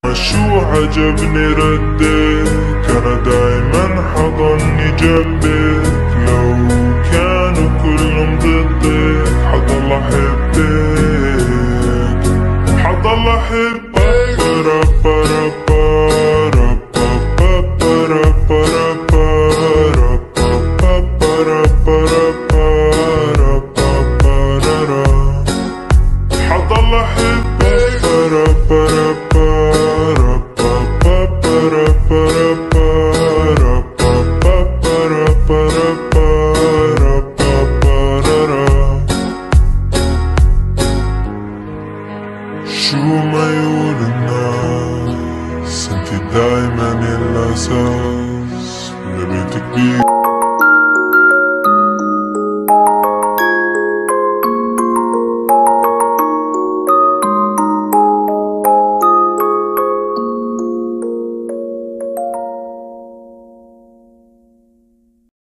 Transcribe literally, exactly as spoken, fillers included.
شو عجبني ردك، أنا دايما حضني جنبك، لو كانوا كلهم ضدك حضل أحبك، حضل أحبك. ربا ربا ربا ربا ربا ربا ربا ربا ربا ربا حضل أحبك. ربا ربا شو ما يقول الناس، انتي دايما الأساس، اللي بيتك بيه